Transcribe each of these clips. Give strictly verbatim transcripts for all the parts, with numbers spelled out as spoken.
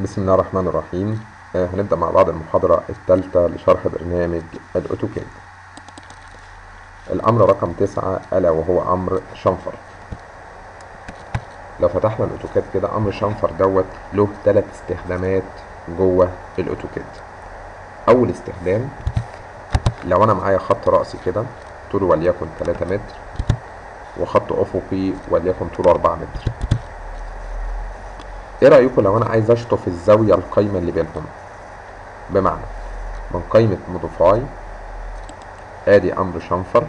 بسم الله الرحمن الرحيم. آه، هنبدأ مع بعض المحاضرة الثالثة لشرح برنامج الأوتوكاد. الأمر رقم تسعة ألا وهو أمر شنفر. لو فتحنا الأوتوكاد كده، أمر شنفر دوت له ثلاث استخدامات جوه الأوتوكاد. أول استخدام، لو أنا معايا خط رأسي كده طوله وليكن ثلاثة متر وخط أفقي وليكن طوله أربعة متر، إيه رأيكم لو أنا عايز أشطف الزاوية القايمة اللي بينهم؟ بمعنى من قائمة موديفاي ادي امر شنفر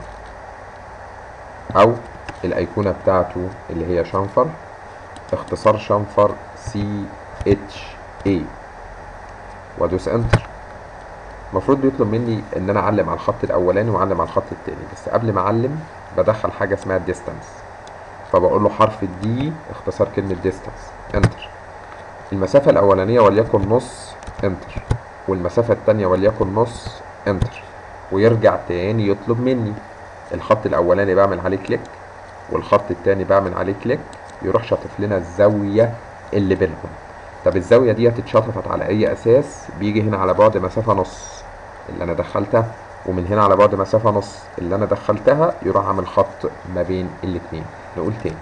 او الايقونة بتاعته اللي هي شنفر، اختصار شنفر سي اتش اي، وادوس انتر. المفروض بيطلب مني ان انا اعلم على الخط الاولاني واعلم على الخط التاني، بس قبل ما اعلم بدخل حاجة اسمها الديستانس، فبقول له حرف الدي اختصار كلمة ديستانس، انتر. المسافة الاولانية وليكن نص، انتر. والمسافة التانية وليكن نص، انتر. ويرجع تاني يطلب مني الخط الاولاني بعمل عليه كليك والخط التاني بعمل عليه كليك، يروح شاطف لنا الزاوية اللي بينهم. طب الزاوية دي اتشطفت على اي اساس؟ بيجي هنا على بعد مسافة نص اللي انا دخلتها، ومن هنا على بعد مسافة نص اللي انا دخلتها، يروح عامل خط ما بين الاتنين. نقول تاني،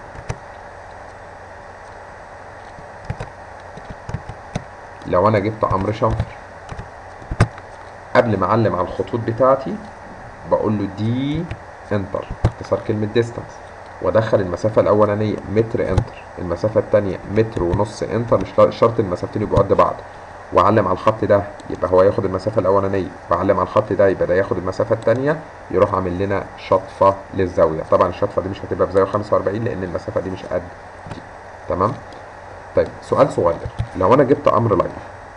لو انا جبت امر شنفر قبل ما اعلم على الخطوط بتاعتي بقول له دي انتر اختصار كلمة ديستانس، وادخل المسافة الاولانية متر، انتر. المسافة التانية متر ونص، انتر. مش شرط المسافتين يبقوا قد بعض. واعلم على الخط ده يبقى هو ياخد المسافة الاولانية، واعلم على الخط ده يبقى ده ياخد المسافة التانية، يروح عامل لنا شطفة للزاوية. طبعا الشطفة دي مش هتبقى بزاوية خمسة واربعين لان المسافة دي مش قد دي. تمام. طيب سؤال صغير، لو انا جبت امر لاين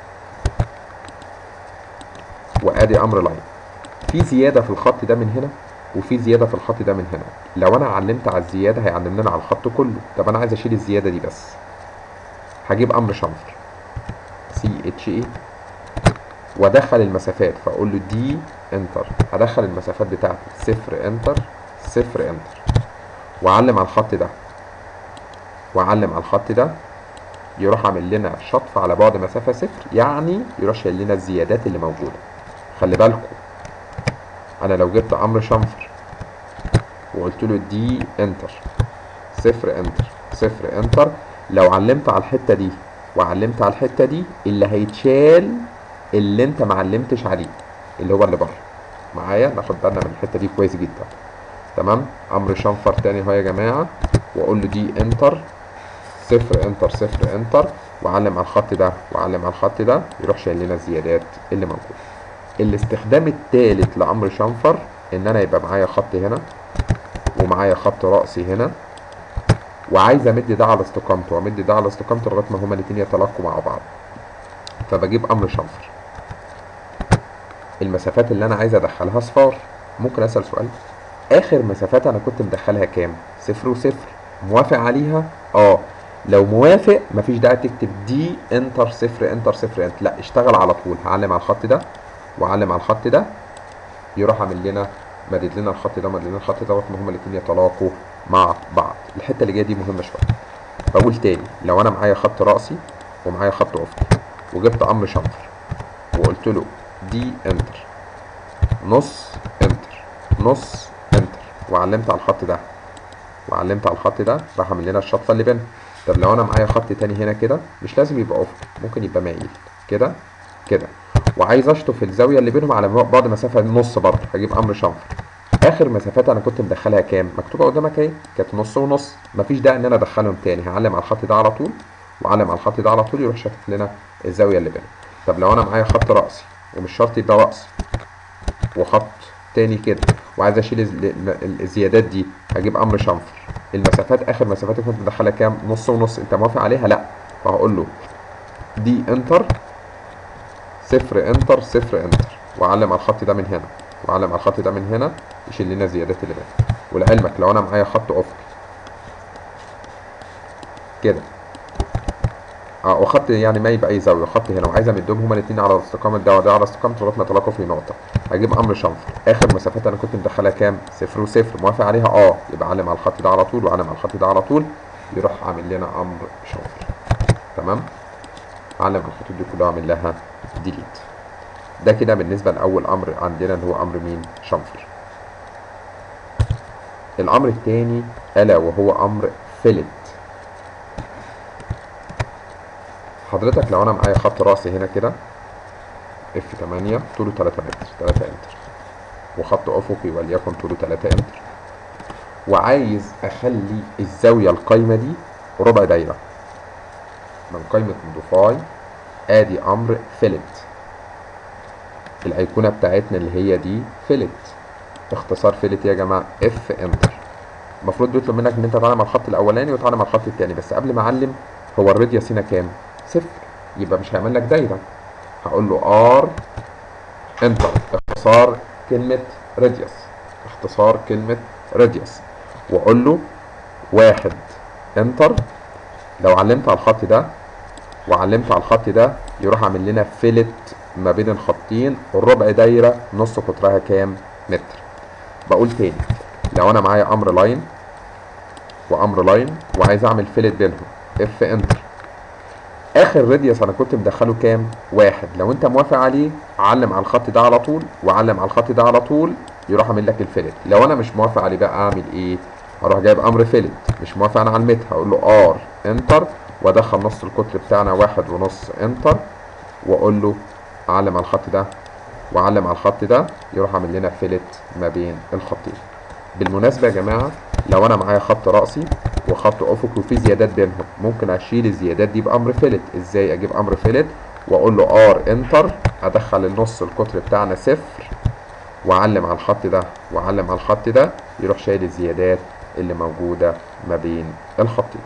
وادي امر لاين، في زيادة في الخط ده من هنا وفي زيادة في الخط ده من هنا. لو انا علمت على الزيادة هيعلم لنا على الخط كله. طب انا عايز اشيل الزيادة دي بس، هجيب امر شنفر سي اتش اي وادخل المسافات، فاقول له دي انتر. هدخل المسافات بتاعتي صفر انتر صفر انتر، واعلم على الخط ده واعلم على الخط ده، يروح عامل لنا شطف على بعد مسافة صفر، يعني يروح شايل لنا الزيادات اللي موجودة. خلي بالكم، انا لو جبت امر شنفر وقلت له دي انتر صفر انتر صفر انتر، لو علمت على الحته دي وعلمت على الحته دي، اللي هيتشال اللي انت ما علمتش عليه اللي هو اللي بره. معايا؟ ناخد بالنا من الحته دي كويس جدا. تمام. امر شنفر تاني اهو يا جماعه، واقول له دي انتر صفر انتر صفر انتر، واعلم على الخط ده واعلم على الخط ده، يروح شايل لنا الزيادات اللي موجوده. الاستخدام الثالث لامر شنفر ان انا يبقى معايا خط هنا ومعايا خط رأسي هنا، وعايز امد ده على استقامته وامد ده على استقامته لغايه ما هما الاتنين يتلاقوا مع بعض، فبجيب امر شنفر. المسافات اللي انا عايز ادخلها صفار. ممكن اسال سؤال، اخر مسافات انا كنت مدخلها كام؟ صفر وصفر. موافق عليها؟ اه. لو موافق مفيش داعي تكتب دي انتر صفر انتر صفر انتر، لا اشتغل على طول. هعلم على الخط ده واعلم على الخط ده، يروح عامل لنا مدد لنا الخط ده مدد لنا الخط ده لغايه ما هما الاتنين يتلاقوا مع بعض. الحته اللي جايه دي مهمه شويه. بقول تاني، لو انا معايا خط رأسي ومعايا خط افقي وجبت امر شنفر وقلت له دي انتر نص انتر نص انتر، وعلمت على الخط ده وعلمت على الخط ده، راح عامل لنا الشطفه اللي بينهم. طب لو انا معايا خط تاني هنا كده، مش لازم يبقى افقي، ممكن يبقى مايل كده كده، وعايز اشطف الزاويه اللي بينهم على بعد مسافه نص، برضه هجيب امر شنفر. اخر مسافات انا كنت مدخلها كام؟ مكتوبه قدامك اهي، كانت نص ونص. مفيش داعي ان انا ادخلهم تاني، هعلم على الخط ده على طول وعلم على الخط ده على طول، يروح شايف لنا الزاويه اللي بينهم. طب لو انا معايا خط رأسي ومش شرط يبقى رأسي وخط تاني كده، وعايز اشيل الزيادات دي، هجيب امر شنفر. المسافات اخر مسافات كنت مدخلها كام؟ نص ونص. انت موافق عليها؟ لا. فهقول له دي انتر صفر انتر صفر انتر، واعلم على الخط ده من هنا واعلم على الخط ده من هنا، يشيل لنا الزيادات اللي بينهم. ولعلمك لو انا معايا خط افقي كده اه، وخط يعني مايل باي زاويه، خط هنا، وعايز امدهم هما الاثنين على استقامه ده وده على استقامه لغايه ما يتلاقوا في نقطه، هجيب امر شنفر. اخر مسافات انا كنت مدخلها كام؟ صفر وصفر. موافق عليها؟ اه. يبقى علم على الخط ده على طول وعلم على الخط ده على طول، يروح عامل لنا امر شنفر. تمام. اعلم الخطوط دي كلها واعمل لها ديليت. ده كده بالنسبه لاول امر عندنا اللي هو امر مين؟ شنفر. الامر الثاني الا وهو امر فيلت. حضرتك لو انا معايا خط راسي هنا كده اف ثمانية طوله ثلاثة متر، ثلاثة انتر، وخط افقي وليكن طوله ثلاثة انتر، وعايز اخلي الزاويه القايمه دي ربع دايره من قائمه موديفاي، ادي امر فيلت. الايقونه بتاعتنا اللي هي دي فيلت، اختصار فيلت يا جماعه اف انتر. المفروض بيطلب منك ان انت تعلم على الخط الاولاني وتعلم على الخط الثاني، بس قبل ما اعلم هو الراديوس هنا كام؟ صفر، يبقى مش هيعمل لك دايره. هقول له ار انتر، اختصار كلمه راديوس، اختصار كلمه راديوس، واقول له واحد انتر. لو علمت على الخط ده وعلمت على الخط ده يروح عامل لنا فيلت ما بين الخطين، الربع دايره نص قطرها كام؟ متر. بقول تاني، لو انا معايا امر لاين وامر لاين وعايز اعمل فيلت بينهم، اف انتر. اخر راديوس انا كنت مدخله كام؟ واحد. لو انت موافق عليه علم على الخط ده على طول وعلم على الخط ده على طول، يروح عامل لك الفيلت. لو انا مش موافق عليه بقى اعمل ايه؟ هروح جايب امر فيلت، مش موافق انا على المتر، هقول له ار انتر وادخل نص القطر بتاعنا واحد ونص انتر، واقول له اعلم على الخط ده واعلم على الخط ده، يروح عامل لنا فيلت ما بين الخطين. بالمناسبه يا جماعه، لو انا معايا خط راسي وخط افقي وفي زيادات بينهم، ممكن اشيل الزيادات دي بامر فيلت. ازاي؟ اجيب امر فيلت واقول له ار انتر، ادخل النص القطر بتاعنا صفر واعلم على الخط ده واعلم على الخط ده، يروح شايل الزيادات اللي موجوده ما بين الخطين.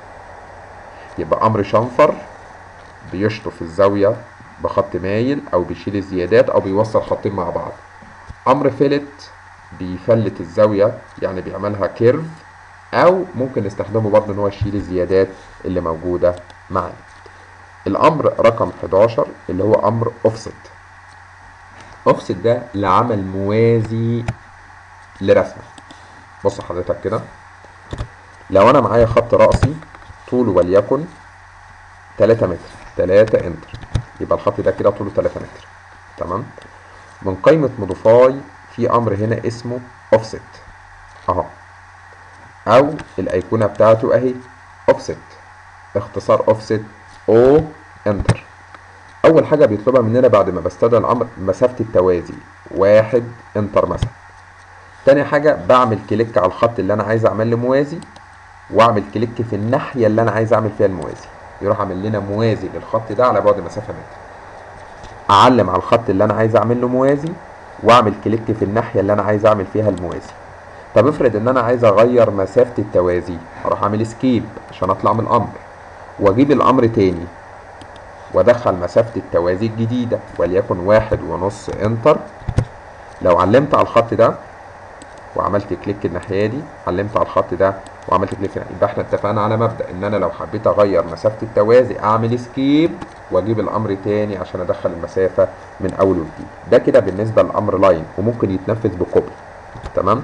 يبقى امر شنفر بيشطف الزاويه بخط مايل او بيشيل الزيادات او بيوصل خطين مع بعض. امر فيلت بيفلت الزاويه، يعني بيعملها كيرف، او ممكن نستخدمه برضه ان هو يشيل الزيادات اللي موجوده معانا. الامر رقم حداشر اللي هو امر اوفست. اوفست ده لعمل موازي لرسمه. بص حضرتك كده، لو انا معايا خط راسي طوله وليكن ثلاثة متر، ثلاثة انتر، يبقى الخط ده كده طوله ثلاثة متر. تمام. من قائمه موديفاي في امر هنا اسمه اوفست اهو، او الايقونه بتاعته اهي اوفست، اختصار اوفست او انتر. اول حاجه بيطلبها مننا بعد ما بستدعي الامر مسافه التوازي، واحد انتر مثلا. تاني حاجه بعمل كليك على الخط اللي انا عايز اعمل له موازي، واعمل كليك في الناحيه اللي انا عايز اعمل فيها الموازي، يروح عامل لنا موازي للخط ده على بعد مسافه متر. اعلم على الخط اللي انا عايز اعمل له موازي واعمل كليك في الناحيه اللي انا عايز اعمل فيها الموازي. طب افرض ان انا عايز اغير مسافه التوازي، اروح اعمل سكيب عشان اطلع من الامر واجيب الامر تاني وادخل مسافه التوازي الجديده وليكن واحد ونص انتر. لو علمت على الخط ده وعملت كليك الناحيه دي، علمت على الخط ده وعملت كليك هنا، يبقى احنا اتفقنا على مبدا ان انا لو حبيت اغير مسافه التوازي اعمل سكيب واجيب الامر تاني عشان ادخل المسافه من اول وجديد. ده كده بالنسبه للامر لاين وممكن يتنفذ بكوبي. تمام.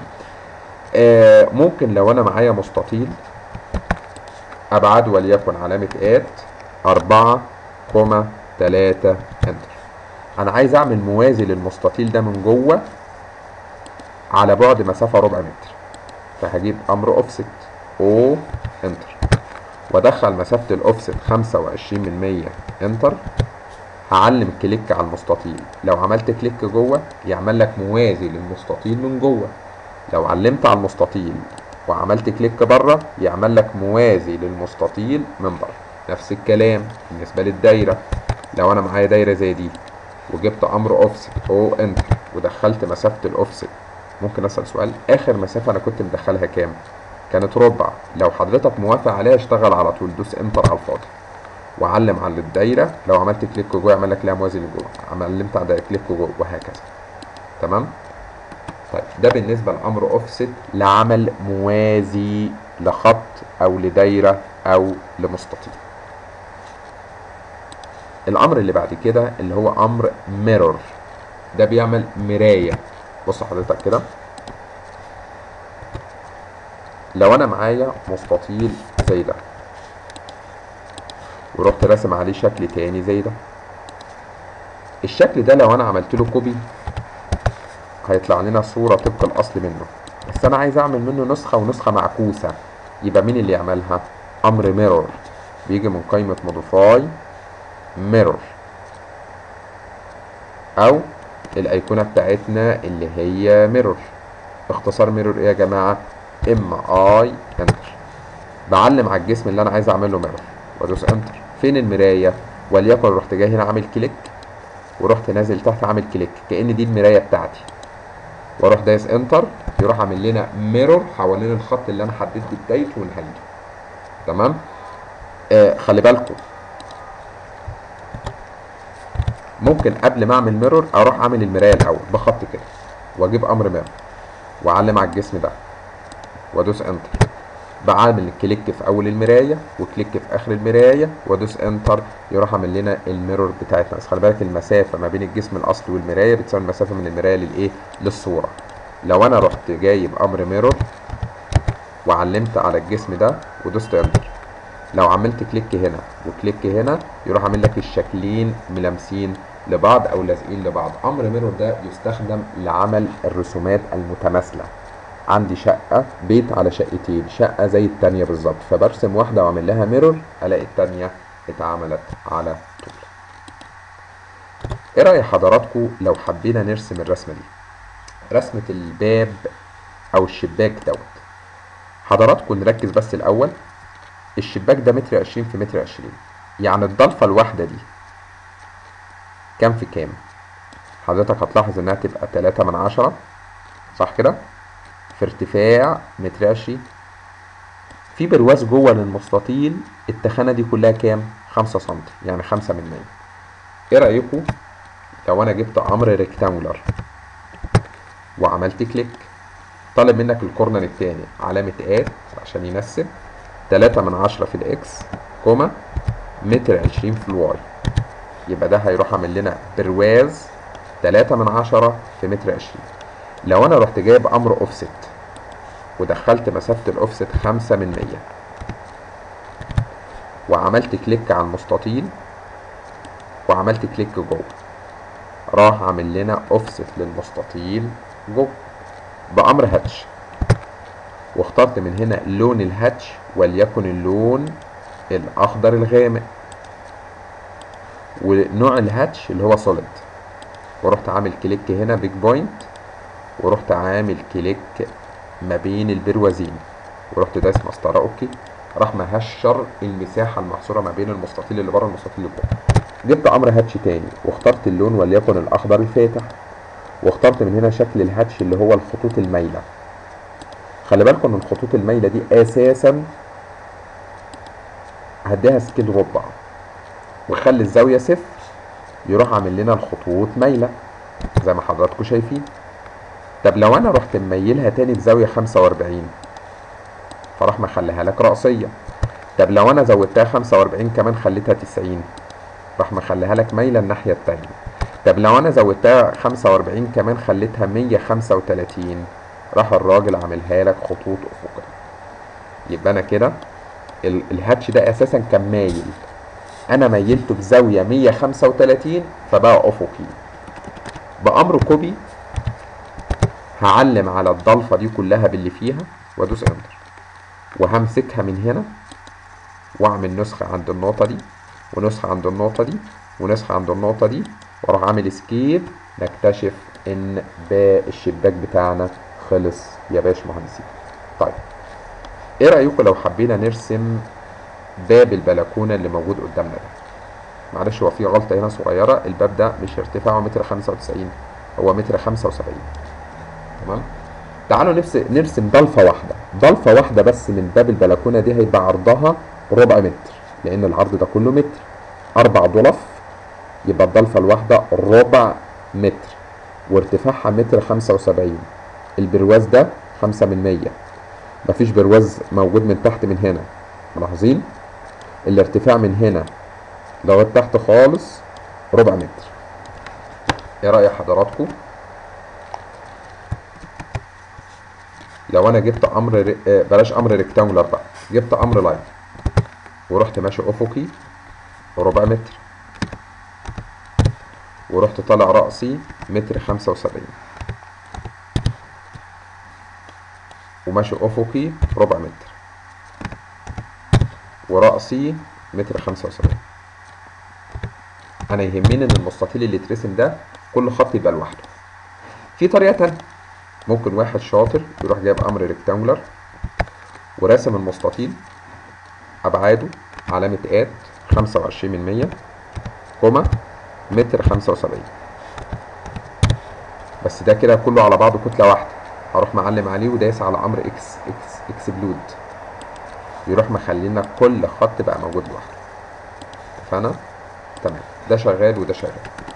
آه ممكن لو انا معايا مستطيل ابعاد وليكن علامه ات أربعة كوما ثلاثة انتر، انا عايز اعمل موازي للمستطيل ده من جوه على بعد مسافه ربع متر، فهجيب امر اوفست او انتر وادخل مسافه الاوفست خمسة وعشرين من مية انتر. هعلم كليك على المستطيل، لو عملت كليك جوه يعمل لك موازي للمستطيل من جوه، لو علمت على المستطيل وعملت كليك بره يعمل لك موازي للمستطيل من بره. نفس الكلام بالنسبه للدايره، لو انا معايا دايره زي دي وجبت امر اوفست او انتر ودخلت مسافه الاوفست، ممكن اسال سؤال، اخر مسافه انا كنت مدخلها كام؟ كانت ربع. لو حضرتك موافق عليها اشتغل على طول، دوس انتر على الفاضي وعلم على الدايره، لو عملت كليك جوه يعمل لك لها موازي لجوه، علمت على كليك جوه وهكذا. تمام. طيب ده بالنسبه لامر اوفست لعمل موازي لخط او لدايره او لمستطيل. الامر اللي بعد كده اللي هو امر ميرور، ده بيعمل مرايه. بص حضرتك كده، لو انا معايا مستطيل زي ده ورحت راسم عليه شكل تاني زي ده. الشكل ده لو انا عملت له كوبي هيطلع لنا صورة طبق الاصل منه، بس انا عايز اعمل منه نسخة ونسخة معكوسة. يبقى مين اللي يعملها؟ امر ميرور، بيجي من قائمة موديفاي ميرور، او الايقونة بتاعتنا اللي هي ميرور. اختصار ميرور ايه يا جماعة؟ ام اي انتر. بعلم على الجسم اللي انا عايز اعمله ميرور وادوس انتر. فين المراية؟ وليكن رحت جاي هنا عامل كليك ورحت نازل تحت عامل كليك كأن دي المراية بتاعتي، واروح دايس انتر، يروح عامل لنا ميرور حوالين الخط اللي انا حددت بدايته ونهايته. تمام؟ آه خلي بالكم، ممكن قبل ما اعمل ميرور اروح اعمل المرايه الاول بخط كده واجيب امر ميرور واعلم على الجسم ده وادوس انتر. بعمل كليك في اول المرايه وكليك في اخر المرايه وادوس انتر، يروح عامل لنا الميرور بتاعتنا. بس خلي بالك المسافه ما بين الجسم الاصلي والمرايه بتساوي المسافه من المرايه للايه؟ للصوره. لو انا رحت جايب امر ميرور وعلمت على الجسم ده ودوست انتر، لو عملت كليك هنا وكليك هنا يروح عامل لك الشكلين ملامسين لبعض او لازقين لبعض. امر ميرور ده يستخدم لعمل الرسومات المتماثله. عندي شقه بيت على شقتين، شقه زي التانيه بالظبط، فبرسم واحده واعمل لها ميرور الاقي التانيه اتعملت على طول. ايه راي حضراتكم لو حبينا نرسم الرسمه دي؟ رسمه الباب او الشباك دوت. حضراتكم نركز بس الاول، الشباك ده متر عشرين في متر عشرين، يعني الضلفة الواحدة دي كام في كام؟ حضرتك هتلاحظ انها تبقى تلاتة من عشرة، صح كده؟ في ارتفاع متر عشرين. في برواز جوه للمستطيل التخانة دي كلها كام؟ خمسة سنتي، يعني خمسة من مية. ايه رأيكم لو انا جبت امر ريكتانجولار وعملت كليك، طالب منك الكورنر التاني علامة اد عشان ينسب تلاتة من عشرة في الاكس كوما متر عشرين في الواي، يبقى ده هيروح عامل لنا برواز تلاتة من عشرة في متر عشرين. لو انا رحت جايب امر اوفست ودخلت مسافة الاوفست خمسة من مية وعملت كليك على المستطيل وعملت كليك جوه، راح عامل لنا اوفست للمستطيل جوه بامر هاتش، واخترت من هنا لون الهاتش وليكن اللون الاخضر الغامق، ونوع الهاتش اللي هو سوليد، ورحت عامل كليك هنا بيج بوينت ورحت عامل كليك ما بين البروازين ورحت دايس مسطره اوكي، راح مهشر المساحه المحصوره ما بين المستطيل اللي بره والمستطيل اللي جوه. جبت امر هاتش تاني واخترت اللون وليكن الاخضر الفاتح، واخترت من هنا شكل الهاتش اللي هو الخطوط المايله. خلي بالكم ان الخطوط المايله دي اساسا هديها سكيل ربع وخلي الزاويه صفر، يروح عامل لنا الخطوط مايله زي ما حضراتكم شايفين. طب لو انا رحت مميلها تاني بزاويه خمسة واربعين فراح مخليها لك رأسيه. طب لو انا زودتها خمسة واربعين كمان خليتها تسعين راح مخليها لك مايله الناحيه التانيه. طب لو انا زودتها خمسة واربعين كمان خليتها مية وخمسة وتلاتين راح الراجل عاملها لك خطوط افقيه. يبقى انا كده الهاتش ده اساسا كان مايل، انا ميلته بزاويه مية وخمسة وتلاتين فبقى افقي. بامر كوبي هعلم على الضلفه دي كلها باللي فيها وادوس انتر، وهمسكها من هنا واعمل نسخه عند النقطه دي ونسخه عند النقطه دي ونسخه عند النقطه دي واروح عامل اسكيب، نكتشف ان باقي الشباك بتاعنا خلص يا باشمهندسين. طيب ايه رايكم لو حبينا نرسم باب البلكونه اللي موجود قدامنا ده؟ معلش هو في غلطه هنا صغيره، الباب ده مش ارتفاعه متر خمسة وتسعين، هو متر خمسة وسبعين. تمام؟ تعالوا نفس نرسم ضلفه واحده، ضلفه واحده بس من باب البلكونه دي هيبقى عرضها ربع متر، لان العرض ده كله متر، اربع ضلف يبقى الضلفه الواحده ربع متر وارتفاعها متر خمسة وسبعين. البرواز ده خمسة من مية، مفيش برواز موجود من تحت من هنا، ملاحظين؟ الارتفاع من هنا لغايه تحت خالص ربع متر. ايه رأي حضراتكم لو انا جبت امر ري... بلاش امر ريكتانجولار بقى، جبت امر لاين ورحت ماشي افقي ربع متر، ورحت طالع رأسي متر خمسة وسبعين، وماشي أفقي ربع متر، ورأسي متر خمسة وسبعين. أنا يهمني إن المستطيل اللي يترسم ده كل خط يبقى لوحده. في طريقة تانية، ممكن واحد شاطر يروح جايب أمر ريكتانجولار وراسم المستطيل أبعاده علامة آت خمسة وعشرين من مية كوما متر خمسة وسبعين، بس ده كده كله على بعضه كتلة واحدة. هروح معلم عليه ودايس على أمر إكس إكس إكسبلود، يروح مخلينا كل خط بقى موجود لوحده. فأنا تمام، ده شغال وده شغال.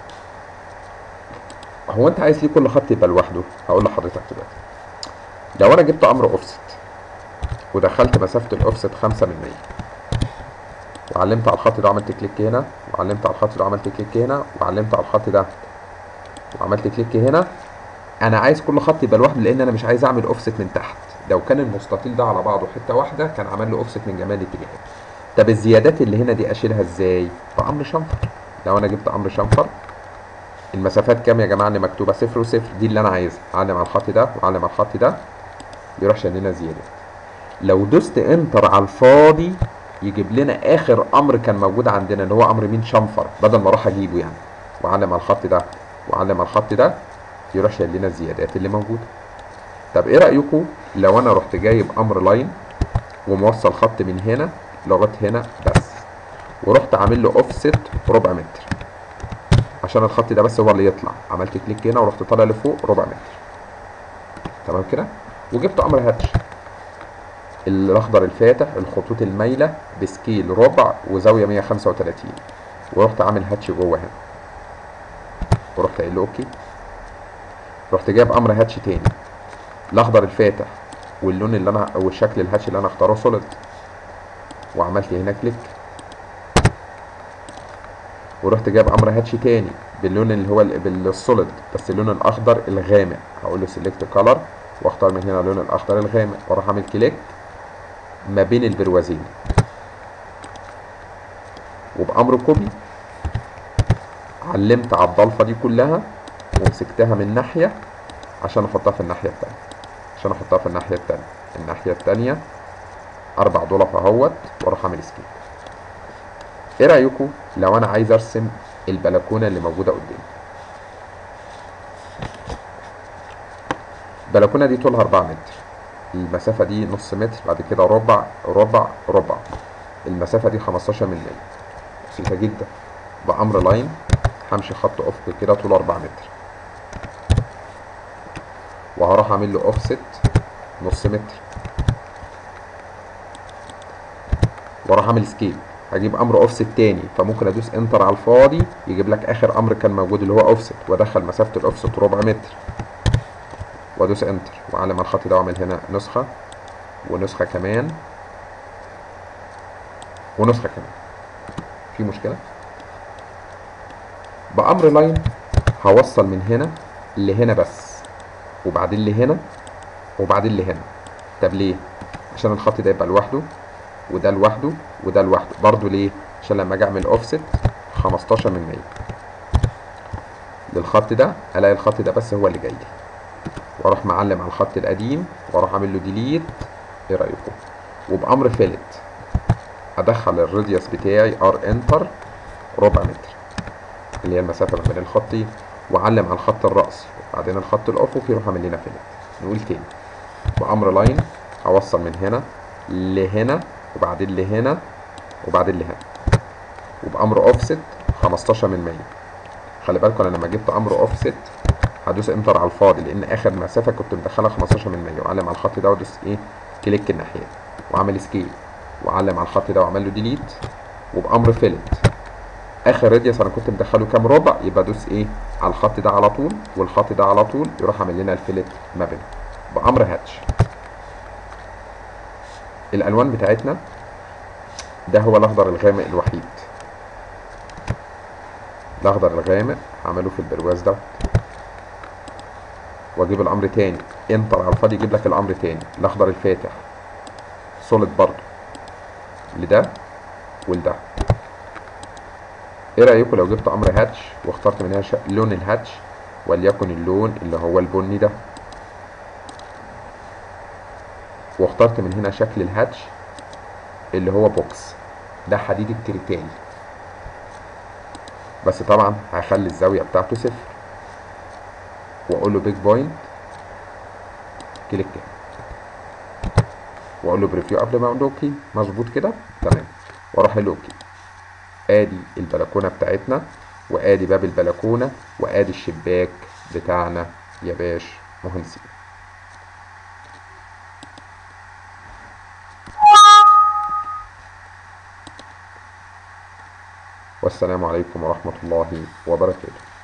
هو أنت عايز ليه كل خط يبقى لوحده؟ هقول لحضرتك دلوقتي. لو أنا جبت أمر أوفست ودخلت مسافة الأوفست خمسة من مية، وعلمت على الخط ده وعملت كليك هنا، وعلمت على الخط ده وعملت كليك هنا، وعلمت على الخط ده وعملت كليك هنا، انا عايز كل خط يبقى لوحده، لان انا مش عايز اعمل اوفست من تحت. لو كان المستطيل ده على بعضه حته واحده كان عمل له اوفست من جميع الاتجاهات. طب الزيادات اللي هنا دي اشيلها ازاي؟ بامر شنفر. لو انا جبت امر شنفر، المسافات كام يا جماعه اللي مكتوبه؟ صفر وصفر، دي اللي انا عايزها. اعلم على الخط ده واعلم على الخط ده، يروح شايل لنا زيادات. لو دوست انتر على الفاضي يجيب لنا اخر امر كان موجود عندنا اللي هو امر مين؟ شنفر، بدل ما اروح اجيبه يعني. واعلم على الخط ده واعلم على الخط ده، يروح شايل لنا الزيادات اللي موجوده. طب ايه رايكم لو انا رحت جايب امر لاين وموصل خط من هنا لغايه هنا بس، ورحت عامل له اوفست ربع متر عشان الخط ده بس هو اللي يطلع. عملت كليك هنا ورحت طالع لفوق ربع متر، تمام كده. وجبت امر هاتش الاخضر الفاتح، الخطوط المايله بسكيل ربع وزاويه مية وخمسة وتلاتين، ورحت عامل هاتش جوه هنا، ورحت قايل له اوكي. رحت جايب امر هاتش تاني الاخضر الفاتح واللون اللي انا او الشكل الهاتش اللي انا اختاره سوليد، وعملت هنا كليك. ورحت جايب امر هاتش تاني باللون اللي هو بالسوليد بس اللون الاخضر الغامق، هقول له سيلكت كلر واختار من هنا اللون الاخضر الغامق، واروح اعمل كليك ما بين البروازين، وبامر كوبي علمت على الضلفه دي كلها ومسكتها من ناحيه عشان احطها في الناحيه التانيه، عشان احطها في الناحيه التانيه الناحيه التانيه اربع ضلف اهوت، واروح اعمل سكيب. ايه رايكم لو انا عايز ارسم البلكونه اللي موجوده قدامي؟ البلكونه دي طولها أربعة متر، المسافه دي نص متر، بعد كده ربع ربع ربع، المسافه دي خمستاشر من مية. بسيطه جدا. بامر لاين همشي خط افقي كده طوله أربعة متر، وهروح اعمل له اوفست نص متر، واروح اعمل سكيل. هجيب امر اوفست تاني، فممكن ادوس انتر على الفاضي يجيب لك اخر امر كان موجود اللي هو اوفست، وادخل مسافه الاوفست ربع متر، وادوس انتر واعلم على الخط ده واعمل هنا نسخه ونسخه كمان ونسخه كمان. في مشكله؟ بامر لاين هوصل من هنا لهنا بس، وبعدين لهنا وبعدين لهنا. طب ليه؟ عشان الخط ده يبقى لوحده وده لوحده وده لوحده. برضو ليه؟ عشان لما اجي اعمل اوفست خمستاشر من مية للخط ده الاقي الخط ده بس هو اللي جاي لي، واروح معلم على الخط القديم واروح اعمل له ديليت. ايه رايكم؟ وبامر فيلت ادخل الراديوس بتاعي ار انتر ربع متر اللي هي المسافه ما بين الخطين، واعلم على الخط الرأسي وبعدين الخط الافقي يروح اعمل لنا فيلت. نقول تاني، بامر لاين هوصل من هنا لهنا وبعدين لهنا وبعدين لهنا، وبامر اوفست خمستاشر من مية. خلي بالكم انا لما جبت امر اوفست هدوس انتر على الفاضي لان اخر مسافه كنت مدخلها خمستاشر من مية، واعلم على الخط ده وادوس ايه كليك الناحيه واعمل سكيل، واعلم على الخط ده واعمل له ديليت. وبامر فيلت اخر راديوس انا كنت مدخله كام ربع، يبقى ادوس ايه على الخط ده على طول والخط ده على طول، يروح عامل لنا الفيلت ما بينهم. بامر هاتش الالوان بتاعتنا ده هو الاخضر الغامق الوحيد، الاخضر الغامق هعمله في البرواز ده، واجيب الامر تاني انتر على الفاضي يجيب لك الامر تاني الاخضر الفاتح سوليد برضو لده ولده، ايه رايكم لو جبت امر هاتش واخترت من هنا ش... لون الهاتش وليكن اللون اللي هو البني ده، واخترت من هنا شكل الهاتش اللي هو بوكس، ده حديد الكريتال، بس طبعا هخلي الزاويه بتاعته صفر واقول له بيج بوينت كليك كده، واقول له بريفيو قبل ما اقول له اوكي. مظبوط كده تمام، واروح قايل له اوكي. ادي البلكونه بتاعتنا، وادي باب البلكونه، وادي الشباك بتاعنا يا باش مهندسين. والسلام عليكم ورحمه الله وبركاته.